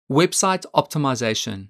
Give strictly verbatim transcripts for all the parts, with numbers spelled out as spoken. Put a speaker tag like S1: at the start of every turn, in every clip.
S1: Website optimization.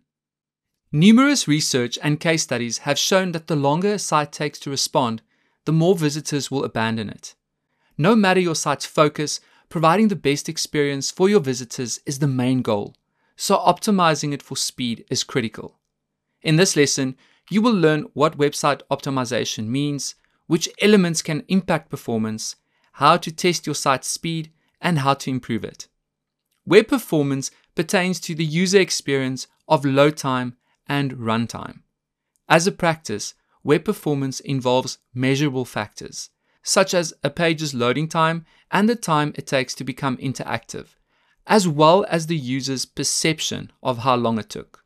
S1: Numerous research and case studies have shown that the longer a site takes to respond, the more visitors will abandon it. No matter your site's focus, providing the best experience for your visitors is the main goal, so optimizing it for speed is critical. In this lesson, you will learn what website optimization means, which elements can impact performance, how to test your site's speed, and how to improve it. Web performance pertains to the user experience of load time and runtime. As a practice, web performance involves measurable factors, such as a page's loading time and the time it takes to become interactive, as well as the user's perception of how long it took.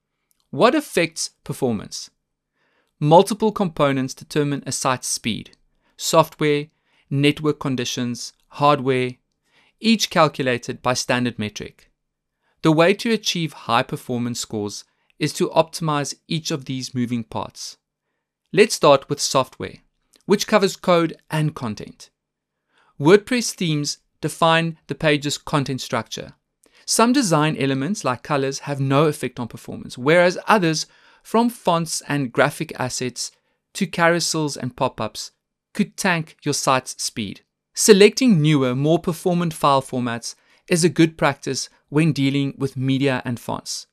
S1: What affects performance? Multiple components determine a site's speed: software, network conditions, hardware, each calculated by standard metric. The way to achieve high performance scores is to optimize each of these moving parts. Let's start with software, which covers code and content. WordPress themes define the page's content structure. Some design elements like colors have no effect on performance, whereas others, from fonts and graphic assets to carousels and pop-ups, could tank your site's speed. Selecting newer, more performant file formats is a good practice when dealing with media and fonts.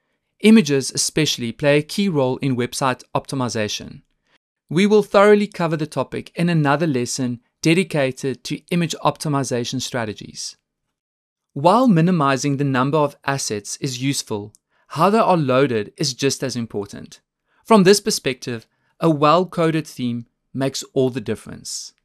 S1: Images especially play a key role in website optimization. We will thoroughly cover the topic in another lesson dedicated to image optimization strategies. While minimizing the number of assets is useful, how they are loaded is just as important. From this perspective, a well-coded theme makes all the difference.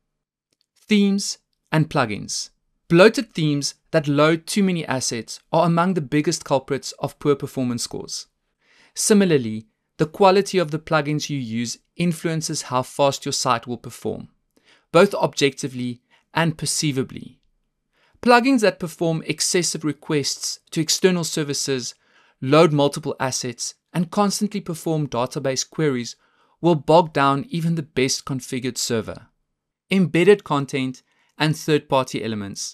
S1: Themes and plugins. Bloated themes that load too many assets are among the biggest culprits of poor performance scores. Similarly, the quality of the plugins you use influences how fast your site will perform, both objectively and perceivably. Plugins that perform excessive requests to external services, load multiple assets, and constantly perform database queries will bog down even the best configured server. Embedded content and third-party elements.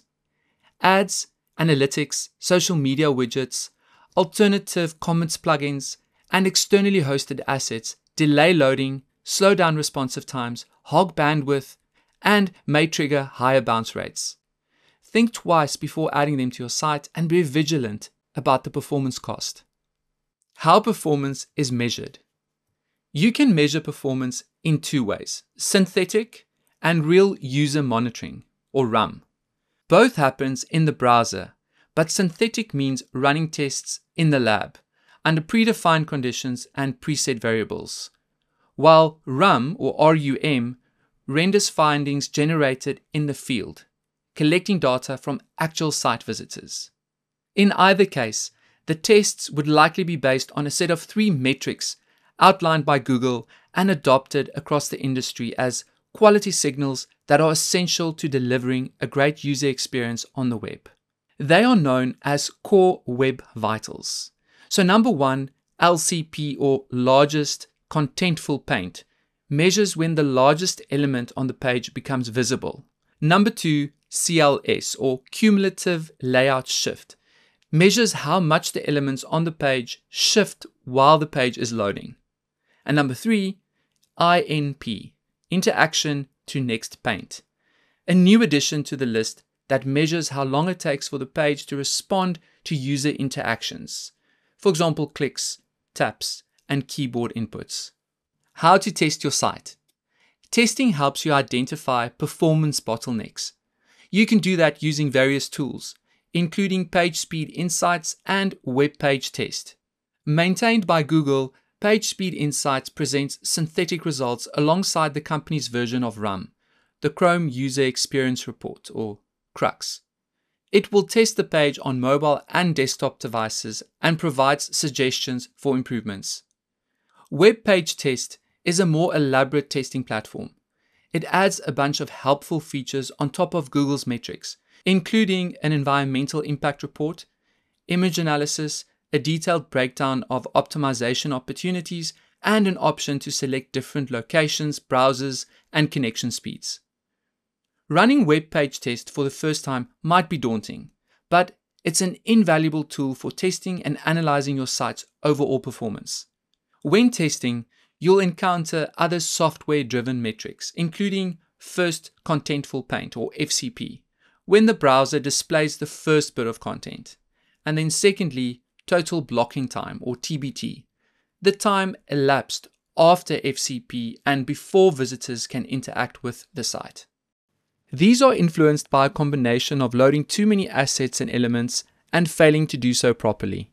S1: Ads, analytics, social media widgets, alternative comments plugins, and externally hosted assets delay loading, slow down responsive times, hog bandwidth, and may trigger higher bounce rates. Think twice before adding them to your site and be vigilant about the performance cost. How performance is measured. You can measure performance in two ways: synthetic and real user monitoring, or R U M. Both happens in the browser, but synthetic means running tests in the lab under predefined conditions and preset variables, while R U M or R U M renders findings generated in the field, collecting data from actual site visitors. In either case, the tests would likely be based on a set of three metrics outlined by Google and adopted across the industry as quality signals that are essential to delivering a great user experience on the web. They are known as core web vitals. So number one, L C P or largest contentful paint, measures when the largest element on the page becomes visible. Number two, C L S or cumulative layout shift, measures how much the elements on the page shift while the page is loading. And number three, I N P, interaction to next paint, a new addition to the list that measures how long it takes for the page to respond to user interactions. For example, clicks, taps, and keyboard inputs. How to test your site. Testing helps you identify performance bottlenecks. You can do that using various tools, including PageSpeed Insights and Web Page Test. Maintained by Google, PageSpeed Insights presents synthetic results alongside the company's version of R U M, the Chrome User Experience Report, or CRUX. It will test the page on mobile and desktop devices and provides suggestions for improvements. Web Page Test is a more elaborate testing platform. It adds a bunch of helpful features on top of Google's metrics, including an environmental impact report, image analysis, a detailed breakdown of optimization opportunities, and an option to select different locations, browsers, and connection speeds. Running Web Page Test for the first time might be daunting, but It's an invaluable tool for testing and analyzing your site's overall performance. When testing, you'll encounter other software-driven metrics, including First Contentful Paint, or F C P, when the browser displays the first bit of content. And then secondly, Total Blocking Time, or T B T, the time elapsed after F C P and before visitors can interact with the site. These are influenced by a combination of loading too many assets and elements and failing to do so properly.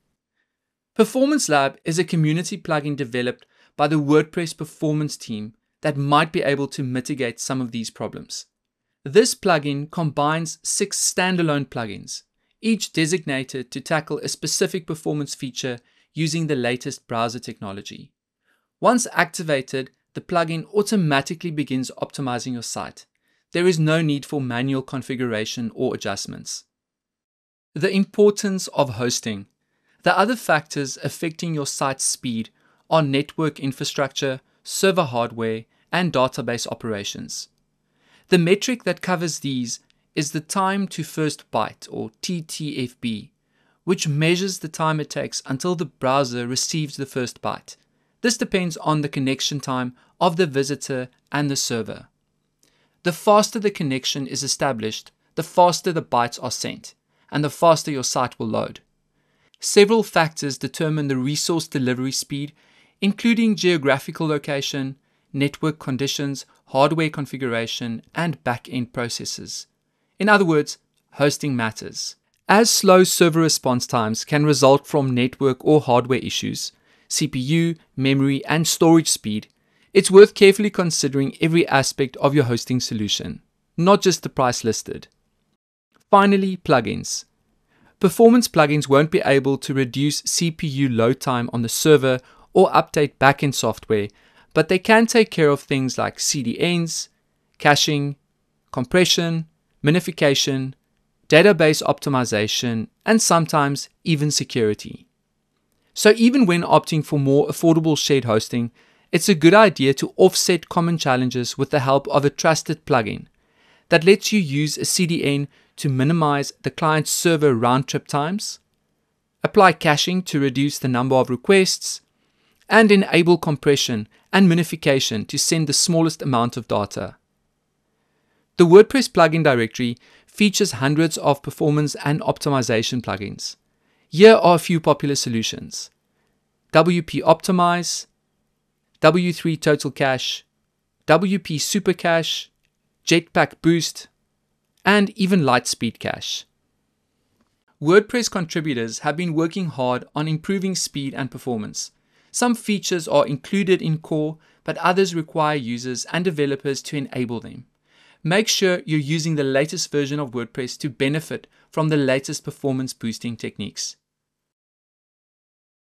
S1: Performance Lab is a community plugin developed by the WordPress performance team that might be able to mitigate some of these problems. This plugin combines six standalone plugins, each designated to tackle a specific performance feature using the latest browser technology. Once activated, the plugin automatically begins optimizing your site. There is no need for manual configuration or adjustments. The importance of hosting. The other factors affecting your site's speed are network infrastructure, server hardware, and database operations. The metric that covers these is the time to first byte, or T T F B, which measures the time it takes until the browser receives the first byte. This depends on the connection time of the visitor and the server. The faster the connection is established, the faster the bytes are sent, and the faster your site will load. Several factors determine the resource delivery speed, including geographical location, network conditions, hardware configuration, and back-end processes. In other words, hosting matters. As slow server response times can result from network or hardware issues, C P U, memory, and storage speed, it's worth carefully considering every aspect of your hosting solution, not just the price listed. Finally, plugins. Performance plugins won't be able to reduce C P U load time on the server or update backend software, but they can take care of things like C D Ns, caching, compression, minification, database optimization, and sometimes even security. So even when opting for more affordable shared hosting, it's a good idea to offset common challenges with the help of a trusted plugin that lets you use a C D N to minimize the client server round-trip times, apply caching to reduce the number of requests, and enable compression and minification to send the smallest amount of data. The WordPress plugin directory features hundreds of performance and optimization plugins. Here are a few popular solutions: W P Optimize, W three Total Cache, W P Super Cache, Jetpack Boost, and even Lightspeed Cache. WordPress contributors have been working hard on improving speed and performance. Some features are included in core, but others require users and developers to enable them. Make sure you're using the latest version of WordPress to benefit from the latest performance boosting techniques.